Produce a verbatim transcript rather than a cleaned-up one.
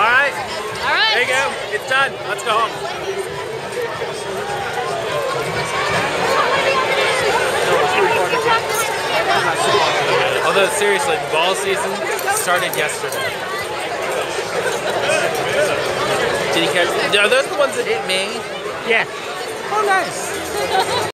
right. All right. There you go. It's done. Let's go home. Although seriously, ball season started yesterday. Did you catch? Are those the ones that hit me? Yeah. Oh, nice.